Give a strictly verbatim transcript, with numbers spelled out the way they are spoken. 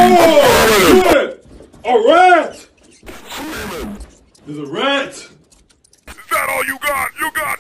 Oh, shit! A rat! There's a rat! Is that all you got? You got